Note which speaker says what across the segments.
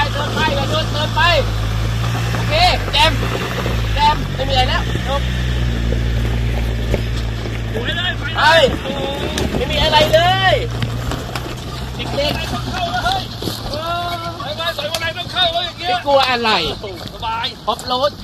Speaker 1: เดินไปอย่าเดินไปโอเคแจมไม่มีอะไรแล้วจบไปไม่มีอะไรเลยเด็กๆต้องเข้าเลยใส่อะไรต้องเข้าเลยอย่างเงี้ยกลัวอะไรสบายออฟโรด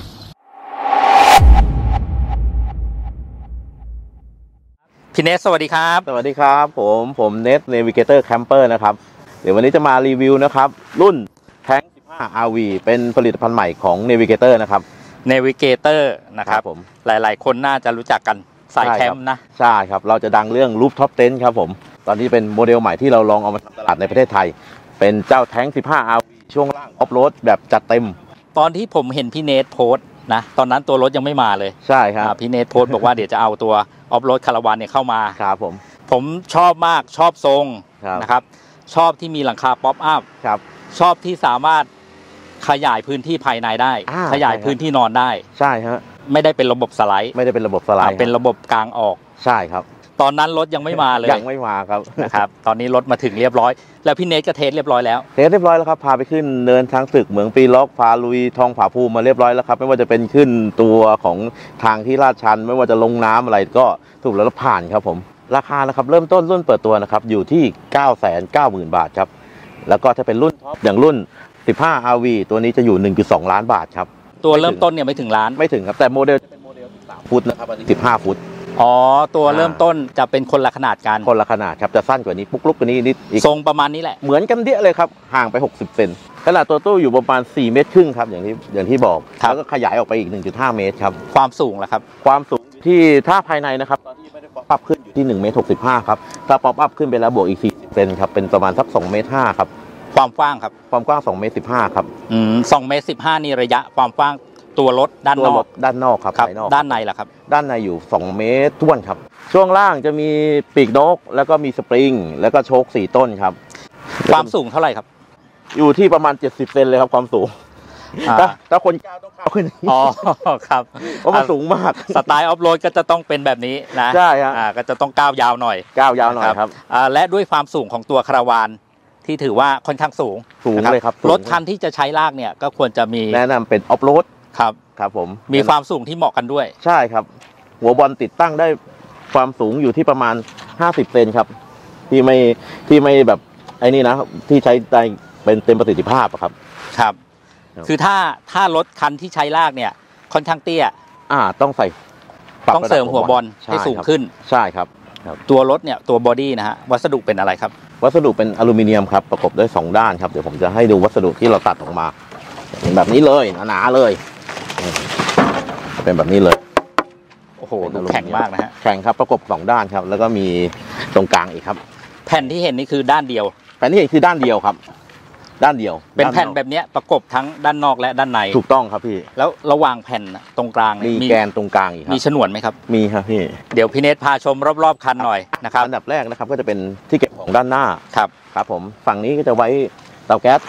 Speaker 2: พี่เนสสวัสดีครับ
Speaker 3: สวัสดีครับผมเนสเนวิเกเตอร์แคมเปอร์นะครับเดี๋ยววันนี้จะมารีวิวนะครับรุ่นแท้ง15 RV เป็นผลิตภัณฑ์ใหม่ของ Navigator นะครับ
Speaker 2: Navigator นะครับ
Speaker 3: ผม
Speaker 2: หลายๆคนน่าจะรู้จักกันสายแคมป์นะ
Speaker 3: ใช่ครับเราจะดังเรื่องรูฟท็อปเต็นท์ครับผมตอนนี้เป็นโมเดลใหม่ที่เราลองเอามาทำตลาดในประเทศไทยเป็นเจ้าแท้ง15 RV ช่วงล่างออฟโรดแบบจัดเต็ม
Speaker 2: ตอนที่ผมเห็นพี่เนสโพสต์นะตอนนั้นตัวรถยังไม่มาเลย
Speaker 3: ใช่ครับ
Speaker 2: พี่เนสโพสต์บอกว่าเดี๋ยวจะเอาตัวออฟโรดคาราวานเนี่ยเข้ามา
Speaker 3: ครับ
Speaker 2: ผมชอบมากชอบทรงนะครับชอบที่มีหลังคาป๊อปอัพชอบที่สามารถขยายพื้นที่ภายในได้ขยายพื้นที่นอนได้
Speaker 3: ใช่ฮะ
Speaker 2: ไม่ได้เป็นระบบสไลด์เป็นระบบกลางออก
Speaker 3: ใช่ครับ
Speaker 2: ตอนนั้นรถยังไม่มาเลย
Speaker 3: ยังไม่มาครับ
Speaker 2: นะครับตอนนี้รถมาถึงเรียบร้อยแล้วพี่เนสก็เทสเรียบร้อยแล้ว
Speaker 3: ครับพาไปขึ้นเนินทางศึกเหมืองปีล็อกพาลุยทองผาภูมิมาเรียบร้อยแล้วครับไม่ว่าจะเป็นขึ้นตัวของทางที่ลาดชันไม่ว่าจะลงน้ำอะไรก็ถูกแล้วผ่านครับผมราคานะครับเริ่มต้นรุ่นเปิดตัวนะครับอยู่ที่ 990,000 บาทครับแล้วก็ถ้าเป็นรุ่นท็อปอย่างรุ่น15 RV ตัวนี้จะอยู่ 1.2 ล้านบาทครับ
Speaker 2: ตัวเริ่มต้นเนี่ยไม่ถึงล้าน
Speaker 3: ไม่ถึงครับแต่โมเดลจะเป็นโมเดล13 ฟุตนะครับอันนี้15 ฟุต
Speaker 2: อ๋อตัวเริ่มต้นจะเป็นคนละขนาดกัน
Speaker 3: คนละขนาดครับจะสั้นกว่านี้ปุ๊กลุกกว่านี้นิด
Speaker 2: ทรงประมาณนี้แหละ
Speaker 3: เหมือนกันเดียเลยครับห่างไป60 เซนขนาดตัวตู้อยู่ประมาณ4 เมตรครึ่งครับอย่างที่บอกแล้วก็ขยายออกไปอีก 1.5 เมตรครับ
Speaker 2: ความสูงล่ะครับ
Speaker 3: ความสูงที่ถ้าภายในนะครับตอนที่ไม่ได้ป๊อปอัพขึ้นอยู่ที่1 เมตร 65ครับถ้าป๊อปอัพขึ้นไปแล้วบวกอีก40 เซนครับเป็นประมาณสัก2 เมตร 5ครับ
Speaker 2: ความกว้างครับ
Speaker 3: ความกว้าง2 เมตร 15ครับ
Speaker 2: 2 เมตร 15นี่ระยะความกว้างตัวรถด้านน
Speaker 3: อกครับภายนอก
Speaker 2: ด้านในล่ะครับ
Speaker 3: ด้านในอยู่2 เมตรท้วนครับช่วงล่างจะมีปีกนกแล้วก็มีสปริงแล้วก็โชค4 ต้นครับ
Speaker 2: ความสูงเท่าไหร่ครับ
Speaker 3: อยู่ที่ประมาณ70 เซนเลยครับความสูงถ้าคนก้าวต้องก้าวขึ้น
Speaker 2: อ๋อครับ
Speaker 3: เพราะมันสูงมาก
Speaker 2: สไตล์ออฟโรดก็จะต้องเป็นแบบนี้นะ
Speaker 3: ใช่ครับ
Speaker 2: ก็จะต้องก้าวยาวหน่อย
Speaker 3: ครับ
Speaker 2: และด้วยความสูงของตัวคาราวานที่ถือว่าค่อนข้างสูง
Speaker 3: เลยครับ
Speaker 2: รถคันที่จะใช้ลากเนี่ยก็ควรจะมี
Speaker 3: แนะนำเป็นออฟโรด
Speaker 2: ครับผมมีความสูงที่เหมาะกันด้วย
Speaker 3: ใช่ครับหัวบอลติดตั้งได้ความสูงอยู่ที่ประมาณ50 เซนครับที่ไม่แบบไอ้นี่นะที่ใช้ได้เป็นเต็มประสิทธิภาพครับ
Speaker 2: คือถ้ารถคันที่ใช้ลากเนี่ยค่อนข้างเตี้ย
Speaker 3: ต้องใส่
Speaker 2: ต้องเสริมหัวบอลให้สูงขึ้น
Speaker 3: ใช่ครับ
Speaker 2: ตัวรถเนี่ยตัวบอดี้นะฮะวัสดุเป็นอะไรครับ
Speaker 3: วัสดุเป็นอลูมิเนียมครับประกบด้วย2 ด้านครับเดี๋ยวผมจะให้ดูวัสดุที่เราตัดออกมาเป็นแบบนี้เลยหนาๆเลยเป็นแบบนี้เลย
Speaker 2: โอ้โหแข็งมากนะฮะ
Speaker 3: แข็งครับประกบ2 ด้านครับแล้วก็มีตรงกลางอีกครับ
Speaker 2: แผ่นที่เห็นนี่คือด้านเดียว
Speaker 3: แผ่นที่เห็นคือด้านเดียวครับด้านเดียว
Speaker 2: เป็นแผ่นแบบนี้ประกบทั้งด้านนอกและด้านใน
Speaker 3: ถูกต้องครับพี่
Speaker 2: แล้วระหว่างแผ่นตรงกลาง
Speaker 3: มีแกนตรงกลางอีกครับ
Speaker 2: มีฉนวนไหมครับ
Speaker 3: มีครับพี่
Speaker 2: เดี๋ยวพี่เนสพาชมรอบๆคันหน่อยนะครับ
Speaker 3: อันดับแรกนะครับก็จะเป็นที่เก็บของด้านหน้า
Speaker 2: ครับ
Speaker 3: ผมฝั่งนี้ก็จะไว้เตาแก๊ส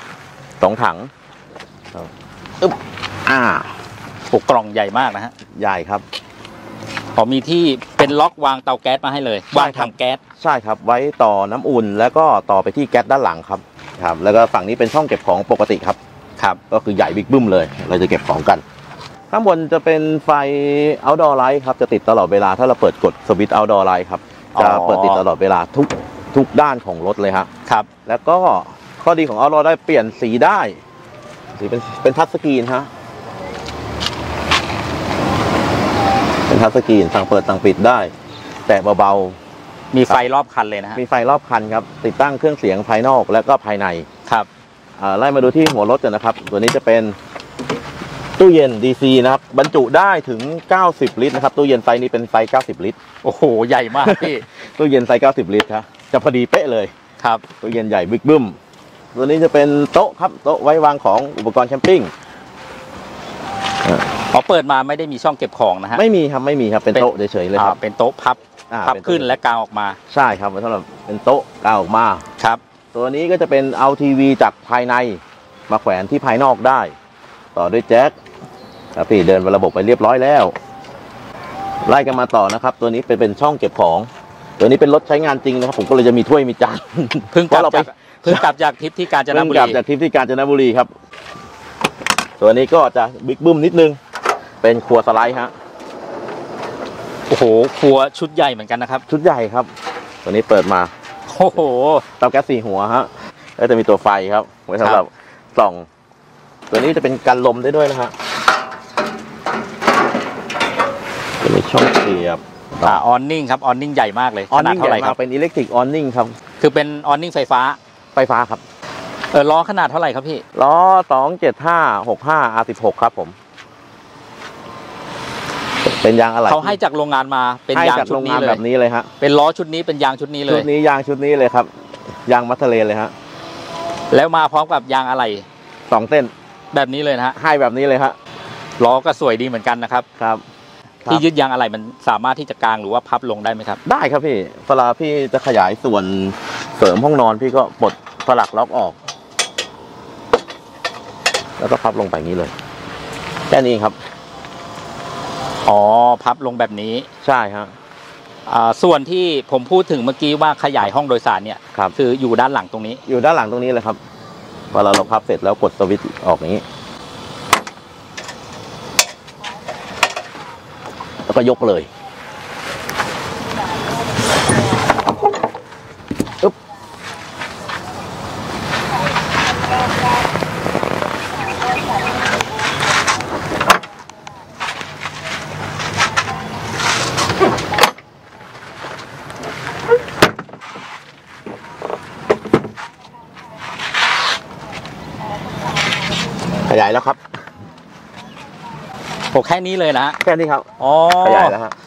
Speaker 3: 2 ถัง
Speaker 2: กล่องใหญ่มากนะฮะ
Speaker 3: ใหญ่ครับ
Speaker 2: มีที่เป็นล็อกวางเตาแก๊สมาให้เลยวางถังแก๊ส
Speaker 3: ใช่ครับไว้ต่อน้ำอุ่นแล้วก็ต่อไปที่แก๊สด้านหลังครับแล้วก็ฝั่งนี้เป็นช่องเก็บของปกติครับก็คือใหญ่บิ๊กบึ้มเลยเราจะเก็บของกันข้างบนจะเป็นไฟ outdoor light ครับจะติดตลอดเวลาถ้าเราเปิดกดสวิตช์ outdoor light ครับจะเปิดติดตลอดเวลาทุกด้านของรถเลย
Speaker 2: ครับ
Speaker 3: แล้วก็ข้อดีของ outdoor ได้เปลี่ยนสีได้สีเป็นทัชสกรีนเป็นทัชสกรีนสั่งเปิดสั่งปิดได้แต่เบา
Speaker 2: ๆมีไฟรอบคันเลยนะฮะ
Speaker 3: มีไฟรอบคันครับติดตั้งเครื่องเสียงภายนอกและก็ภายใน
Speaker 2: ครับ
Speaker 3: ไล่มาดูที่หัวรถกันนะครับตัวนี้จะเป็นตู้เย็น DC นะครับบรรจุได้ถึง90 ลิตรนะครับตู้เย็นไซส์นี้เป็นไซส์90 ลิตร
Speaker 2: โอ้โหใหญ่มากพี่
Speaker 3: ตู้เย็นไซส์90 ลิตรครับจะพอดีเป๊ะเลย
Speaker 2: ครับ
Speaker 3: ตู้เย็นใหญ่บิ๊กบึ้มตัวนี้จะเป็นโต๊ะครับโต๊ะไว้วางของอุปกรณ์แคมปิ้ง
Speaker 2: เปิดมาไม่ได้มีช่องเก็บของนะฮะ
Speaker 3: ไม่มีครับเป็นโต๊ะเฉยๆเลยครับ
Speaker 2: เป็นโต๊ะพับขึ้นและกางออกมา
Speaker 3: ใช่ครับสำหรับเป็นโต๊ะกางออกมา
Speaker 2: ครับ
Speaker 3: ตัวนี้ก็จะเป็นเอาทีวีจากภายในมาแขวนที่ภายนอกได้ต่อด้วยแจ็คพี่เดินระบบไปเรียบร้อยแล้วไล่กันมาต่อนะครับตัวนี้เป็นช่องเก็บของตัวนี้เป็นรถใช้งานจริงนะครับผมก็เลยจะมีถ้วยมีจาน
Speaker 2: เพิ่งกลับเพิ่งกลับจากทริปที่กาญจนบุ
Speaker 3: เพิ่ง
Speaker 2: รี
Speaker 3: กลับจากทริปที่กาญจนบุรีครับตัวนี้ก็จะบิ๊กบึ้มนิดนึงเป็นครัวสไลด์ฮะ
Speaker 2: โอ้โหครัวชุดใหญ่เหมือนกันนะครับ
Speaker 3: ชุดใหญ่ครับตัวนี้เปิดมา
Speaker 2: โอ้โห
Speaker 3: เตาแก๊ส4 หัวฮะแล้วจะมีตัวไฟครับไว้สำหรับส่องตัวนี้จะเป็นกันลมได้ด้วยนะฮะจะมีช่องเสียบ
Speaker 2: ออนนิ่งครับออนนิ่งใหญ่มากเลย
Speaker 3: ออ
Speaker 2: ข
Speaker 3: น
Speaker 2: นาด
Speaker 3: นิ่ง
Speaker 2: เท่าไหร่
Speaker 3: ใหญ่
Speaker 2: ค
Speaker 3: มา
Speaker 2: รั
Speaker 3: ก
Speaker 2: บ
Speaker 3: เป็นอิเล็กทริกออนนิ่งครับ
Speaker 2: คือเป็นออนนิ่งไฟฟ้า
Speaker 3: ไฟฟ้าครับ
Speaker 2: ล้อขนาดเท่าไหร่ครับพี่
Speaker 3: ล้อ275/65 R16 ครับผมเป็นยางอะไร
Speaker 2: เขาให้จากโรงงานมาเป็น
Speaker 3: ให้
Speaker 2: ยาง
Speaker 3: จาก
Speaker 2: ชุ
Speaker 3: โร
Speaker 2: ด
Speaker 3: ง
Speaker 2: นี้
Speaker 3: งาน
Speaker 2: เล
Speaker 3: แบ
Speaker 2: ย
Speaker 3: บนี้เลยฮะ
Speaker 2: เป็นล้อชุดนี้เป็นยางชุดนี้เล
Speaker 3: ชุ
Speaker 2: ย
Speaker 3: ดนี้ยางชุดนี้เลยครับยางมัสเทเลนเลยฮะ
Speaker 2: แล้วมาพร้อมกับยางอะไร
Speaker 3: 2 เส้น
Speaker 2: แบบนี้เลยนะฮะ
Speaker 3: ให้แบบนี้เลยฮะ
Speaker 2: ล้อก็สวยดีเหมือนกันนะครับ
Speaker 3: ครับ
Speaker 2: ที่ยึดยางอะไรมันสามารถที่จะกางหรือว่าพับลงได้ไหมครับ
Speaker 3: ได้ครับพี่เวลาพี่จะขยายส่วนเสริมห้องนอนพี่ก็ปลดสลักล็อกออก แล้วก็พับลงไปอย่างนี้เลยแค่นี้ครับ
Speaker 2: อ๋อพับลงแบบนี้
Speaker 3: ใช่ฮะ
Speaker 2: ส่วนที่ผมพูดถึงเมื่อกี้ว่าขยายห้องโดยสารเนี่ย
Speaker 3: ครับ
Speaker 2: คืออยู่ด้านหลังตรงนี้
Speaker 3: อยู่ด้านหลังตรงนี้เลยครับเวลาเราพับเสร็จแล้วกดสวิตช์ออกอย่างนี้ แล้วก็ยกเลยอึ๊บขยายแล้วครับ
Speaker 2: โอ้แค่นี้เลยนะฮะ
Speaker 3: แค่นี้ครับ
Speaker 2: อ๋อ
Speaker 3: ขยายแล้วฮะ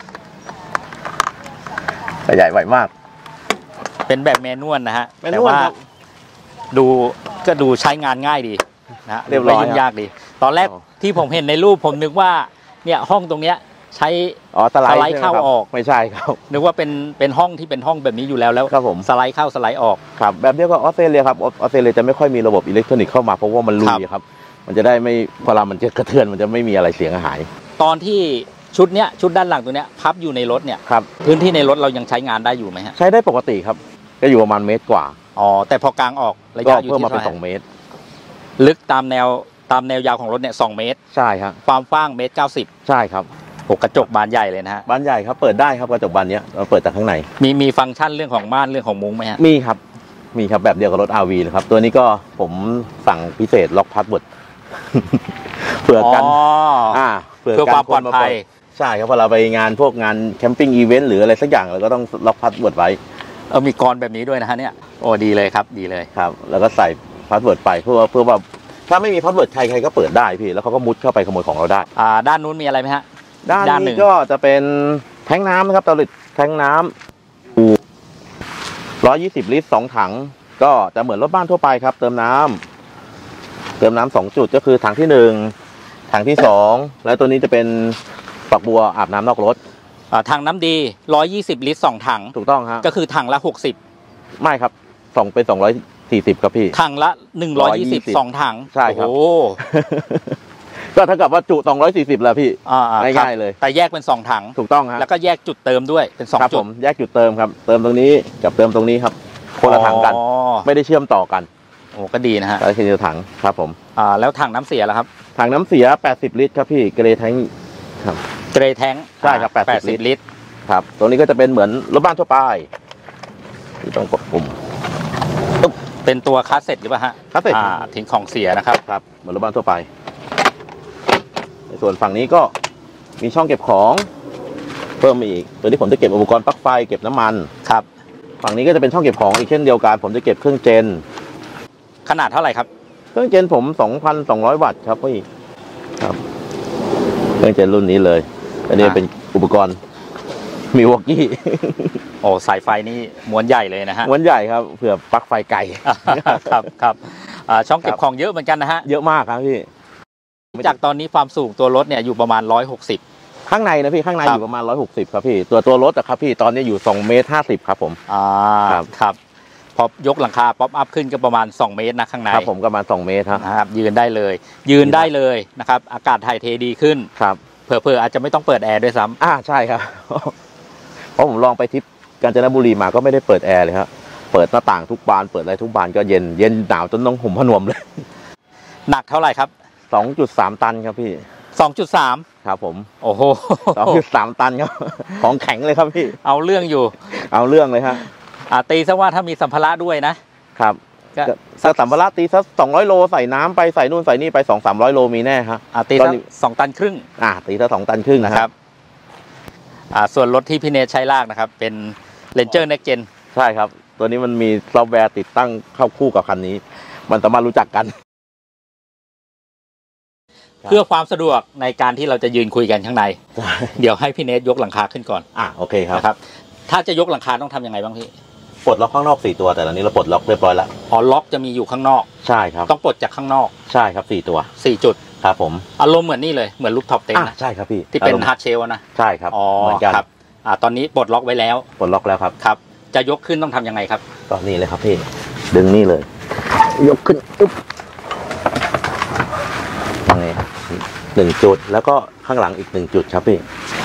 Speaker 3: ขยายไวมาก
Speaker 2: เป็นแบบแมนนวลนะฮะ
Speaker 3: แมนนวล
Speaker 2: แต่ว่า
Speaker 3: ครับ
Speaker 2: ดูใช้งานง่ายดีนะฮะ
Speaker 3: เรียบร้อย
Speaker 2: ไม่ยุ่งยากดี ตอนแรก
Speaker 3: อ๋อ
Speaker 2: ที่ผมเห็นในรูปผมนึกว่าเนี่ยห้องตรงเนี้ยใช้
Speaker 3: อ๋อสไลด์
Speaker 2: สไลด์
Speaker 3: ใช่ไหม
Speaker 2: เข้า
Speaker 3: ครับ
Speaker 2: ออก
Speaker 3: ไม่ใช่ครับ
Speaker 2: นึกว่าเป็นห้องที่เป็นห้องแบบนี้อยู่แล้วแล้ว
Speaker 3: ครับผม
Speaker 2: สไลด์เข้าสไลด์ออก
Speaker 3: ครับแบบเดียวกับออสเตรเลียครับออสเตรเลียจะไม่ค่อยมีระบบอิเล็กทรอนิกส์เข้ามาเพราะว่ามันลุยครับ มันจะได้ไม่เวลามันจะกระเทือนมันจะไม่มีอะไรเสียหาย
Speaker 2: ตอนที่ชุดด้านหลังตัวเนี้ยพับอยู่ในรถเนี่ย
Speaker 3: ครับ
Speaker 2: พื้นที่ในรถเรายังใช้งานได้อยู่ไหมฮะ
Speaker 3: ใช้ได้ปกติครับ ก็อยู่ประมาณเมตรกว่า
Speaker 2: อ๋อแต่พอกลางออกระ
Speaker 3: ก็
Speaker 2: ยะอยู่
Speaker 3: เพิ่ม
Speaker 2: ที่
Speaker 3: มาเป็น
Speaker 2: เท่าไหร่
Speaker 3: 2 เมตร
Speaker 2: ลึกตามแนวยาวของรถเนี่ย2 เมตร
Speaker 3: ใช่ครับ
Speaker 2: ความกว้าง1.90
Speaker 3: ใช่ครับ
Speaker 2: โอ้กระจกบานใหญ่เลยนะฮะ
Speaker 3: บานใหญ่ครับเปิดได้ครับกระจกบานเนี้ยเราเปิดจากข้างใน
Speaker 2: มีฟังก์ชันเรื่องของม่านเรื่องของมุ้งไหมฮะ
Speaker 3: มีครับมีครับแบบเดียวกับรถ RV เลยครับตัวนี้ก็ผมสั่งพิเศษล็อกพาสเวิร์ด เผื่อกัน
Speaker 2: เพื่อความปลอดภัย
Speaker 3: ใช่ครับพอเราไปงานพวกงานแคมปิ้งอีเวนต์หรืออะไรสักอย่างเราก็ต้องล็อกพาสเวิร์ดไว้
Speaker 2: มีกรแบบนี้ด้วยนะฮะเนี่ยโอ้ดีเลยครับดีเลย
Speaker 3: ครับแล้วก็ใส่พาสเวิร์ดไปเพื่อว่าถ้าไม่มีพาสเวิร์ดใครก็เปิดได้พี่แล้วเขาก็มุดเข้าไปขโมยของเราได้
Speaker 2: ด้านนู้นมีอะไรไหมฮะ
Speaker 3: ด้าน
Speaker 2: ด้านหนึ่
Speaker 3: นี้
Speaker 2: ง
Speaker 3: ก็จะเป็นแทงน้ำนะครับเตาลิดแทงน้ำ120 ลิตร2 ถัง ก็จะเหมือนรถบ้านทั่วไปครับ เติมน้ำ2 จุดก็คือถังที่1ถังที่2แล้วตัวนี้จะเป็นฝักบัวอาบน้ำนอกรถ
Speaker 2: ถังน้ำดี120 ลิตร2 ถัง
Speaker 3: ถูกต้องครับ
Speaker 2: ก็คือถังละ60
Speaker 3: ไม่ครับเป็น240ครับพี่
Speaker 2: ถังละ120 2 ถัง
Speaker 3: ใช่ครับ
Speaker 2: โอ้
Speaker 3: ก็เท่ากับว่าจุ240แล้วพี่
Speaker 2: ครับ
Speaker 3: ง่ายๆเลย
Speaker 2: แต่แยกเป็น2 ถัง
Speaker 3: ถูกต้องครับ
Speaker 2: แล้วก็แยกจุดเติมด้วยเป็น
Speaker 3: ครับ
Speaker 2: 2 จุ
Speaker 3: ผ
Speaker 2: ด
Speaker 3: มแยกจุดเติมครับ เติมตรงนี้กับเติมตรงนี้ครับคนละถังกัน
Speaker 2: อ๋อ
Speaker 3: ไม่ได้เชื่อมต่อกัน
Speaker 2: โอ้ก็ดีนะฮะ
Speaker 3: แต่คือถังครับผม
Speaker 2: แล้วถังน้ำเสียล่ะครับ
Speaker 3: ถังน้ำเสีย80 ลิตรครับพี่เกรย์แทงครับ
Speaker 2: เกรย์แท้ง
Speaker 3: ใช่ครับ80
Speaker 2: 80 ลิตร
Speaker 3: ครับตัวนี้ก็จะเป็นเหมือนรถบ้านทั่วไปที่ต้องกดปุ่ม
Speaker 2: เป็นตัวคาสเซ็ตหรือเปล่าฮะ
Speaker 3: คาสเซ็ต
Speaker 2: ทิ้งของเสียนะครับ
Speaker 3: ครับเหมือนรถบ้านทั่วไปในส่วนฝั่งนี้ก็มีช่องเก็บของเพิ่มมาอีกตัวนี้ผมจะเก็บอุปกรณ์ปลั๊กไฟเก็บน้ำมัน
Speaker 2: ครับ
Speaker 3: ฝั่งนี้ก็จะเป็นช่องเก็บของอีกเช่นเดียวกันผมจะเก็บเครื่องเจน
Speaker 2: ขนาดเท่าไหร่ครับ
Speaker 3: เครื่องเจนผม 2,200 วัตต์ครับพี่ครับเครื่องเจนรุ่นนี้เลยอันนี้เป็นอุปกรณ์มีวอกกี้
Speaker 2: โอ้สายไฟนี่ม้วนใหญ่เลยนะฮะ
Speaker 3: ม้วนใหญ่ครับเผื่อปลั๊กไฟไกล
Speaker 2: ครับช่องเก็บของเยอะเหมือนกันนะฮะ
Speaker 3: เยอะมากครับพี่
Speaker 2: จากตอนนี้ความสูงตัวรถเนี่ยอยู่ประมาณ160
Speaker 3: ข้างในนะพี่ข้างใน
Speaker 2: ครับ
Speaker 3: อยู่ประมาณ160ครับพี่ตัวรถอะครับพี่ตอนนี้อยู่2 เมตร 50ครับผม
Speaker 2: ครับ พอยกหลังคาป๊อปอัพขึ้นก็ประมาณ2 เมตรนะข้างใน
Speaker 3: ครับผมประมาณ2 เมตรครับ
Speaker 2: นะครับยืนได้เลยนะครับอากาศถ่ายเทดีขึ้น
Speaker 3: ครับ
Speaker 2: เผลอๆอาจจะไม่ต้องเปิดแอร์ด้วยซ้ำ
Speaker 3: ใช่ครับ เพราะผมลองไปทริปกาญจนบุรีมาก็ไม่ได้เปิดแอร์เลยครับเปิดหน้าต่างทุกบานเปิดอะไรทุกบานก็เย็นหนาวจนต้องห่มผ้านวมเลย
Speaker 2: หนักเท่าไหร่ครับ
Speaker 3: 2.3 ตันครับพี่
Speaker 2: 2.3
Speaker 3: ครับผม
Speaker 2: โอ้โห
Speaker 3: 2.3 ตันครับ ของแข็งเลยครับพี่
Speaker 2: เอาเรื่องอยู่
Speaker 3: เอาเรื่องเลยฮะ
Speaker 2: ตีซะว่าถ้ามีสัมภาระด้วยนะครับ
Speaker 3: ก็สัมภาระตีสัก200 โลใส่น้ำไปใส่นู่นใส่นี่ไป 200-300 โลมีแน่ฮะ
Speaker 2: ตีสัก2 ตันครึ่ง
Speaker 3: ตีสัก2 ตันครึ่งนะครับ
Speaker 2: ส่วนรถที่พี่เนทใช้ลากนะครับเป็น Ranger Next Gen
Speaker 3: ใช่ครับตัวนี้มันมีซอฟต์แวร์ติดตั้งเข้าคู่กับคันนี้มันสามารถรู้จักกัน
Speaker 2: เพื่อความสะดวกในการที่เราจะยืนคุยกันข้างในเดี๋ยวให้พี่เนทยกหลังคาขึ้นก่อน
Speaker 3: โอเคครับ
Speaker 2: นะครับถ้าจะยกหลังคาต้องทำยังไงบ้างพี่
Speaker 3: ปลดล็อกข้างนอก4 ตัวแต่ตอนนี้เราปลดล็อกเรียบร้อยแล้ว
Speaker 2: ล็อกจะมีอยู่ข้างนอก
Speaker 3: ใช่ครับ
Speaker 2: ต้องปลดจากข้างนอก
Speaker 3: ใช่ครับ4 ตัว
Speaker 2: 4 จุด
Speaker 3: ครับผม
Speaker 2: อารมณ์เหมือนนี่เลยเหมือนลูกท็อปเต็นท์
Speaker 3: ใช่ครับพี่
Speaker 2: ที่เป็นฮาร์ดเชลนะ
Speaker 3: ใช่ครับเหมือนกัน
Speaker 2: ครับตอนนี้ปลดล็อกไว้แล้ว
Speaker 3: ปลดล็อกแล้วครับ
Speaker 2: จะยกขึ้นต้องทำยังไงครับ
Speaker 3: ก็นี่เลยครับพี่ดึงนี่เลยยกขึ้นปุ๊บนี่1 จุดแล้วก็ข้างหลังอีก1 จุดครับพี่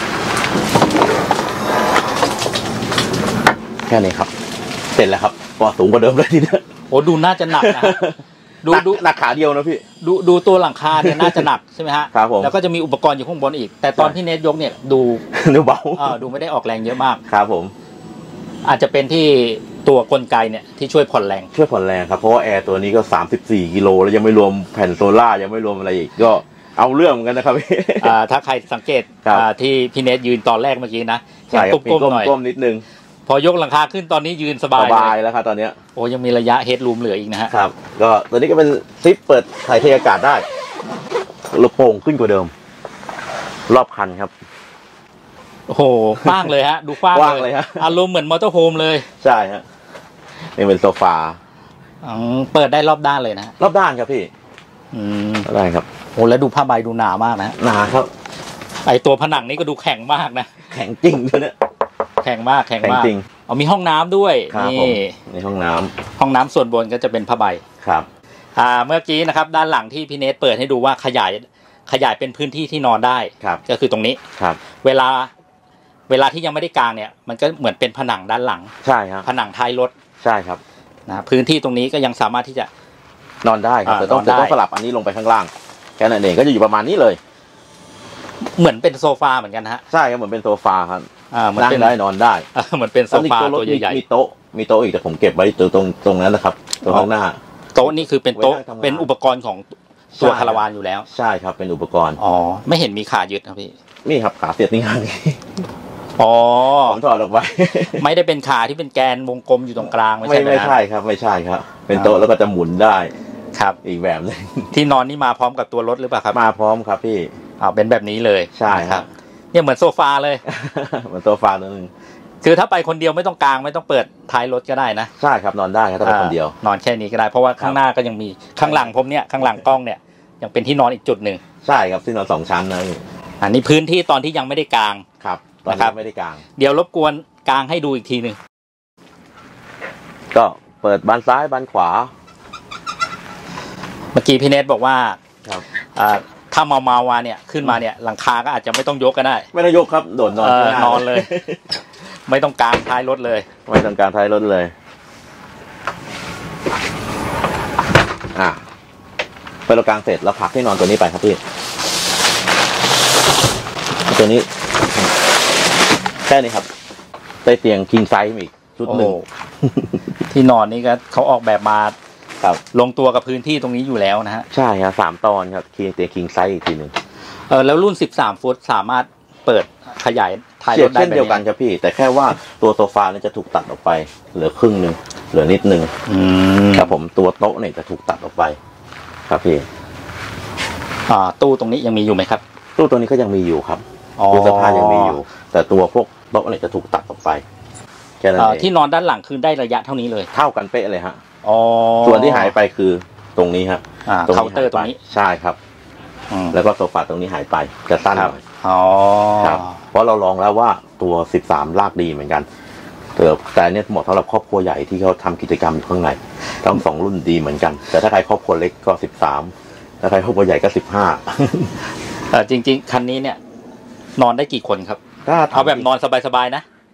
Speaker 3: แค่นี้ครับเสร็จแล้วครับก็สูงกว่าเดิมเลยทีเดียว
Speaker 2: ดูน่าจะหนักนะ
Speaker 3: ดูหนักขาเดียวนะพี่
Speaker 2: ดูตัวหลังคาเนี่ยน่าจะหนักใช่ไหมฮะ
Speaker 3: ครับผม
Speaker 2: แล้วก็จะมีอุปกรณ์อยู่ข้างบนอีกแต่ตอนพี่เนทยกเนี่ยดู
Speaker 3: เบา
Speaker 2: ดูไม่ได้ออกแรงเยอะมาก
Speaker 3: ครับผม
Speaker 2: อาจจะเป็นที่ตัวกลไกเนี่ยที่ช่วยผ่อนแรง
Speaker 3: ครับเพราะว่าแอร์ตัวนี้ก็34 กิโลแล้วยังไม่รวมแผ่นโซล่ายังไม่รวมอะไรอีกก็เอาเรื่องเหมือนกันนะครับพี่
Speaker 2: ถ้าใครสังเกตที่พี่เนทยืนตอนแรกเมื่อกี้นะ
Speaker 3: ก้มหน่อยก้มนิดนึง
Speaker 2: พอยกหลังคาขึ้นตอนนี้ยืนสบาย
Speaker 3: แล้วครับตอนนี้
Speaker 2: ยังมีระยะเฮดรูมเหลืออีกนะฮะ
Speaker 3: ครับก็ตัวนี้ก็เป็นซิปเปิดถ่ายเทอากาศได้ระโปร่งขึ้นกว่าเดิมรอบคันครับ
Speaker 2: โอ้โหฟ้างเลยฮะดูฟ้างเลยฮะอารมณ์เหมือนมอเตอร์โฮมเลย
Speaker 3: ใช่ฮะนี่เป็นโซฟา
Speaker 2: เปิดได้รอบด้านเลยนะ
Speaker 3: รอบด้านครับพี่ได้ครับ
Speaker 2: แล้วดูผ้าใบดูหนามากนะ
Speaker 3: หนาครับ
Speaker 2: ไอตัวผนังนี่ก็ดูแข็งมากนะ
Speaker 3: แข็งจริงตัวเนี้ย
Speaker 2: แข็งมากจริงมีห้องน้ำด้วย
Speaker 3: นี่ห้องน้
Speaker 2: ำส่วนบนก็จะเป็นผ้าใบ
Speaker 3: ครับ
Speaker 2: เมื่อกี้นะครับด้านหลังที่พี่เนทเปิดให้ดูว่าขยายเป็นพื้นที่ที่นอนได้ก็คือตรงนี้
Speaker 3: ครับ
Speaker 2: เวลาที่ยังไม่ได้กางเนี่ยมันก็เหมือนเป็นผนังด้านหลัง
Speaker 3: ใช่ครับ
Speaker 2: ผนังท้ายรถ
Speaker 3: ใช่ครับ
Speaker 2: พื้นที่ตรงนี้ก็ยังสามารถที่จะ
Speaker 3: นอนได้ครับแต่ต้องสลับอันนี้ลงไปข้างล่างแค่นั้นเองก็จะอยู่ประมาณนี้เลย
Speaker 2: เหมือนเป็นโซฟาเหมือนกันฮะ
Speaker 3: ใช่ครับเหมือนเป็นโซฟาครับ
Speaker 2: นั่ง
Speaker 3: ได้นอนได้
Speaker 2: เหมือนเป็นโซฟาตัวใหญ่
Speaker 3: ๆมีโต๊ะอีกแต่ผมเก็บไว้ตรงนั้นนะครับตรงข้างหน้า
Speaker 2: โต๊ะนี่คือเป็นโต๊ะเป็นอุปกรณ์ของตัวคาราวานอยู่แล้ว
Speaker 3: ใช่ครับเป็นอุปกรณ์
Speaker 2: ไม่เห็นมีขายึดครับพี่
Speaker 3: นี่ครับขาเสียบนี่ครับผมถอดออกไป
Speaker 2: ไม่ได้เป็นขาที่เป็นแกนวงกลมอยู่ตรงกลาง
Speaker 3: ไม่ใช่ครับไม่ใช่ครับเป็นโต๊ะแล้วก็จะหมุนได้
Speaker 2: ครับ
Speaker 3: อีกแบบนึง
Speaker 2: ที่นอนนี่มาพร้อมกับตัวรถหรือเปล่าครับ
Speaker 3: มาพร้อมครับพี่
Speaker 2: เป็นแบบนี้เลย
Speaker 3: ใช่ครับ
Speaker 2: เนี่ยเหมือนโซฟาเลย
Speaker 3: เหมือนโซฟาตัวนึง
Speaker 2: คือถ้าไปคนเดียวไม่ต้องกางไม่ต้องเปิดท้ายรถก็ได้นะ
Speaker 3: ใช่ครับนอนได้ครับถ้าไปคนเดียวน
Speaker 2: อนแค่นี้ก็ได้เพราะว่าข้างหน้าก็ยังมีข้างหลังผมเนี่ยข้างหลังกล้องเนี่ยยังเป็นที่นอนอีกจุดหนึ่ง
Speaker 3: ใช่ครับที่นอน2 ชั้นนะ
Speaker 2: อันนี้พื้นที่ตอนที่ยังไม่ได้กาง
Speaker 3: ครับตอนนี้ไม่ได้กาง
Speaker 2: เดี๋ยวรบกวนกางให้ดูอีกทีนึง
Speaker 3: ก็เปิดบานซ้ายบานขวา
Speaker 2: เมื่อกี้พี่เนทบอกว่าถ้าเมาเนี่ยขึ้นมาเนี่ยหลังคาก็อาจจะไม่ต้องยกก็ได้
Speaker 3: ไม่ต้องยกครับโดด
Speaker 2: นอนเลยไม่ต้องกางท้ายรถเลย
Speaker 3: ไม่ต้องกางท้ายรถเลยไปเรากางเสร็จแล้วผลักที่นอนตัวนี้ไปครับพี่ตัวนี้แค่นี้ครับได้เตียง king size อีกชุดหนึ่ง
Speaker 2: ที่นอนนี่ก็เขาออกแบบมาลงตัวกับพื้นที่ตรงนี้อยู่แล้วนะฮะ
Speaker 3: ใช่ครับ3 ตอนครับเตียง king size อีกทีหนึ่ง
Speaker 2: แล้วรุ่น13 ฟุตสามารถเปิดขยายท้ายรถได้
Speaker 3: เช่นเดียวกันครับพี่แต่แค่ว่าตัวโซฟาเนี่ยจะถูกตัดออกไปเหลือครึ่งนึงเหลือนิดนึงครับผมตัวโต๊ะเนี่ยจะถูกตัดออกไปครับพี่
Speaker 2: ตู้ตรงนี้ยังมีอยู่ไหมครับ
Speaker 3: ตู้ตัวนี้ก็ยังมีอยู่ครับตู้เสื้อผ้ายังมีอยู่แต่ตัวพวกโต๊ะเนี่ยจะถูกตัดออกไปแค่นั้นเอง
Speaker 2: ที่นอนด้านหลังคือได้ระยะเท่านี้เลย
Speaker 3: เท่ากันเป๊ะเลยฮะส่วนที่หายไปคือตรงนี้ครับ
Speaker 2: เคาน์เตอร์ตรงนี้
Speaker 3: ใช่ครับแล้วก็โซฟาตรงนี้หายไปจะสั้นหน่อยครับเพราะเราลองแล้วว่าตัว13ลากดีเหมือนกันแต่เนี่ยเหมาะสำหรับครอบครัวใหญ่ที่เขาทำกิจกรรมอยู่ข้างในทั้ง2 รุ่นดีเหมือนกันแต่ถ้าใครครอบครัวเล็กก็13ถ้าใครครอบครัวใหญ่ก็15
Speaker 2: จริงๆคันนี้เนี่ยนอนได้กี่คนครับ
Speaker 3: ถ้า
Speaker 2: เอาแบบนอนสบายๆนะ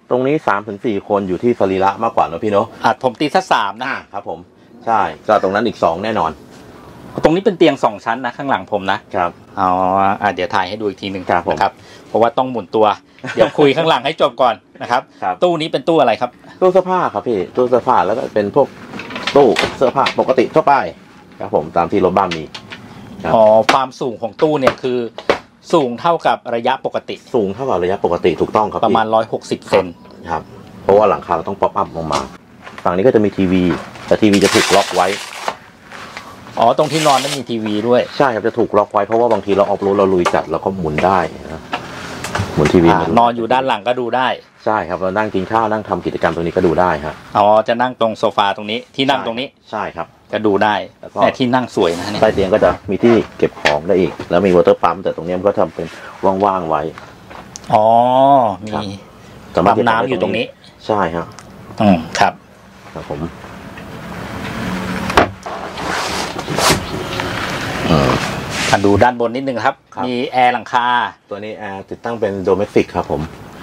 Speaker 3: ตรงนี้3-4 คนอยู่ที่สรีระมากกว่านะพี่เนาะ
Speaker 2: ผมตีสัก3
Speaker 3: นะครับผมใช่ก็ตรงนั้นอีก2แน่นอน
Speaker 2: ตรงนี้เป็นเตียง2ชั้นนะข้างหลังผมนะครับอ๋อเดี๋ยวถ่ายให้ดูอีกทีหนึ่งนะครับเพราะว่าต้องหมุนตัวเดี๋ยวคุยข้างหลังให้จบก่อนนะครับตู้นี้เป็นตู้อะไรครับ
Speaker 3: ตู้เสื้อผ้าครับพี่ตู้เสื้อผ้าแล้วก็เป็นพวกตู้เสื้อผ้าปกติทั่วไปครับผมตามที่รถบ้านมี
Speaker 2: อ๋อความสูงของตู้เนี่ยคือสูงเท่ากับระยะปกติ
Speaker 3: สูงเท่ากับระยะปกติถูกต้องครับ
Speaker 2: ประมาณ160 เซน
Speaker 3: ครับเพราะว่าหลังคาเราต้องป๊อปอัพลงมาฝั่งนี้ก็จะมีทีวีแต่ทีวีจะถูกล็อกไว้
Speaker 2: ตรงที่นอนไม่มีทีวีด้วย
Speaker 3: ใช่ครับจะถูกล็อกไว้เพราะว่าบางทีเราออฟโรดเราลุยจัดเราก็หมุนได้นะหมุนทีวี
Speaker 2: นอนอยู่ด้านหลังก็ดูได้
Speaker 3: ใช่ครับเรานั่งกินข้าวนั่งทำกิจกรรมตรงนี้ก็ดูได้ครับ
Speaker 2: จะนั่งตรงโซฟาตรงนี้ที่นั่งตรงนี้
Speaker 3: ใช่ครับ
Speaker 2: ก็ดูได้แต่ที่นั่งสวยนะเนี่ย
Speaker 3: ใต้เตียงก็จะมีที่เก็บของได้อีกแล้วมีวอเตอร์ปั๊มแต่ตรงนี้มันก็ทำเป็นว่างๆไว้
Speaker 2: มีปั๊มน้ำอยู่ตรงนี้
Speaker 3: ใช่ครับ
Speaker 2: ครับ
Speaker 3: ผม
Speaker 2: ดูด้านบนนิดนึงครับมีแอร์หลังคา
Speaker 3: ตัวนี้แอร์ติดตั้งเป็นโดเมสติกครับผม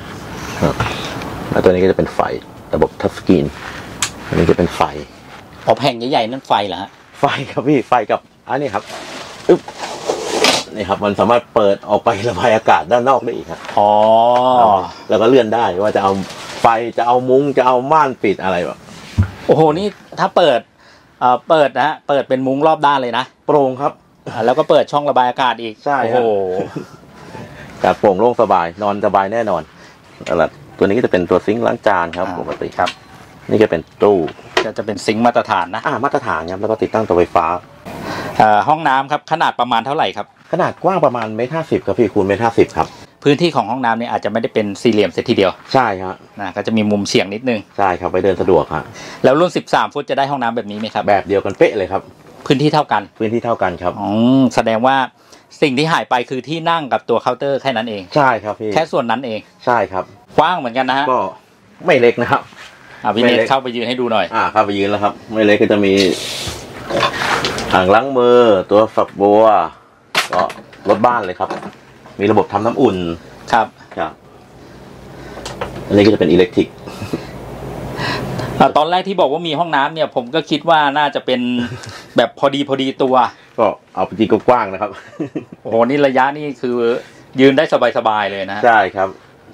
Speaker 3: แล้วตัวนี้ก็จะเป็นไฟระบบทัชสกรีนอันนี้จะเป็นไฟ
Speaker 2: แผงใหญ่ๆนั่นไฟเหรอฮะ
Speaker 3: ไฟครับพี่ไฟกับอันนี้ครับนี่ครับมันสามารถเปิดออกไประบายอากาศด้านนอกได้อีกครับแล้วก็เลื่อนได้ว่าจะเอาไฟจะเอามุ้งจะเอาม่านปิดอะไรแบบ
Speaker 2: โอ้โหนี่ถ้าเปิดนะฮะเปิดเป็นมุ้งรอบด้านเลยนะ
Speaker 3: โปร่งครับ
Speaker 2: แล้วก็เปิดช่องระบายอากาศอีก
Speaker 3: ใช่โอ้โหแต่โปร่งโล่งสบายนอนสบายแน่นอนแล้วตัวนี้ก็จะเป็นตัวซิงค์ล้างจานครับปกติครับนี่ก็เป็นตู้
Speaker 2: จะเป็นซิงค์มาตรฐานนะ
Speaker 3: มาตรฐานครับแล้วก็ติดตั้งตัวไฟฟ้า
Speaker 2: ห้องน้ำครับขนาดประมาณเท่าไหร่ครับ
Speaker 3: ขนาดกว้างประมาณ1.50 ครับพี่คูณ1.50 ครับ
Speaker 2: พื้นที่ของห้องน้ำเนี่ยอาจจะไม่ได้เป็นสี่เหลี่ยมเซตทีเดียว
Speaker 3: ใช่ครับ
Speaker 2: ก็จะมีมุมเฉียงนิดนึง
Speaker 3: ใช่ครับไปเดินสะดวกครับ
Speaker 2: แล้วรุ่น13 ฟุตจะได้ห้องน้ำแบบนี้ไหมครับ
Speaker 3: แบบเดียวกันเป๊ะเลยครับ
Speaker 2: พื้นที่เท่ากัน
Speaker 3: ครับ
Speaker 2: แสดงว่าสิ่งที่หายไปคือที่นั่งกับตัวเคาน์เตอร์แค่นั้นเอง
Speaker 3: ใช่ครับพี่
Speaker 2: แค่ส่วนนั้นเอง
Speaker 3: ใช่ครับ
Speaker 2: กว้างเหมือนกันนะฮะ
Speaker 3: ก็ไม่เล็กนะครับ
Speaker 2: พี่เนทเข้าไปยืนให้ดูหน่อย
Speaker 3: เข้าไปยืนแล้วครับไม่เล็กก็จะมีอ่างล้างมือตัวฝักบัวก็รถบ้านเลยครับมีระบบทำน้ำอุ่น
Speaker 2: ครับ
Speaker 3: อันนี้ก็จะเป็นอิเล็กทริก
Speaker 2: ตอนแรกที่บอกว่ามีห้องน้ำเนี่ยผมก็คิดว่าน่าจะเป็นแบบพอดีตัว
Speaker 3: ก็เอาจริงกว้างนะครับ
Speaker 2: โอ้โหนี่ระยะนี่คือยืนได้สบายเลยนะ
Speaker 3: ใช่ครับ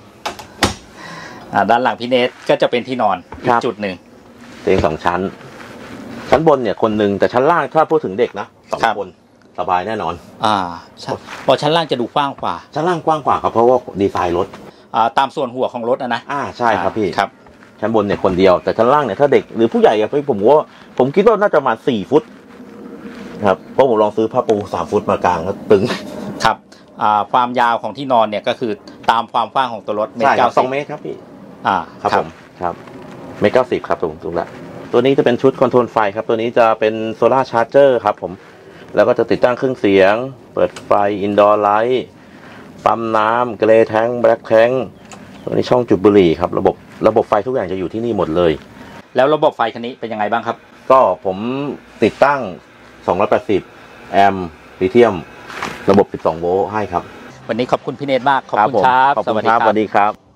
Speaker 2: ด้านหลังพี่เนทก็จะเป็นที่นอนอีกจุดหนึ่ง
Speaker 3: เตียง2 ชั้นบนเนี่ยคนหนึ่งแต่ชั้นล่างถ้าพูดถึงเด็กนะ2 คนสบายแน่นอน
Speaker 2: พอชั้นล่างจะดูกว้างกว่า
Speaker 3: ชั้นล่างกว้างกว่าครับเพราะว่าดีไซน์รถ
Speaker 2: ตามส่วนหัวของรถนะ
Speaker 3: ใช่ครับพี่
Speaker 2: ครับ
Speaker 3: ชั้นบนเนี่ยคนเดียวแต่ชั้นล่างเนี่ยถ้าเด็กหรือผู้ใหญ่อะผมคิดว่าน่าจะมา4 ฟุตครับเพราะผมลองซื้อผ้าปู3 ฟุตมากางแล้วตึง
Speaker 2: ครับความยาวของที่นอนเนี่ยก็คือตามความกว้างของตัวรถ
Speaker 3: 1.90 2 เมตรครับพี่ครับผมครับ1.90 ครับถูกแล้วตัวนี้จะเป็นชุดคอนโทรลไฟครับตัวนี้จะเป็นโซล่าชาร์เจอร์ครับผมแล้วก็จะติดตั้งเครื่องเสียงเปิดไฟอินดอร์ไลท์ปั๊มน้ำเกรย์แทงค์แบล็คแทงค์ตัวนี้ช่องจุดบุหรี่ครับระบบไฟทุกอย่างจะอยู่ที่นี่หมดเลย
Speaker 2: แล้วระบบไฟคันนี้เป็นยังไงบ้างครับ
Speaker 3: ก็ผมติดตั้ง280 แอมป์ลิเธียมระบบ12 โวลต์ให้ครับ
Speaker 2: วันนี้ขอบคุณพี่เนทมากขอบคุณครับ
Speaker 3: สวัสดีครับ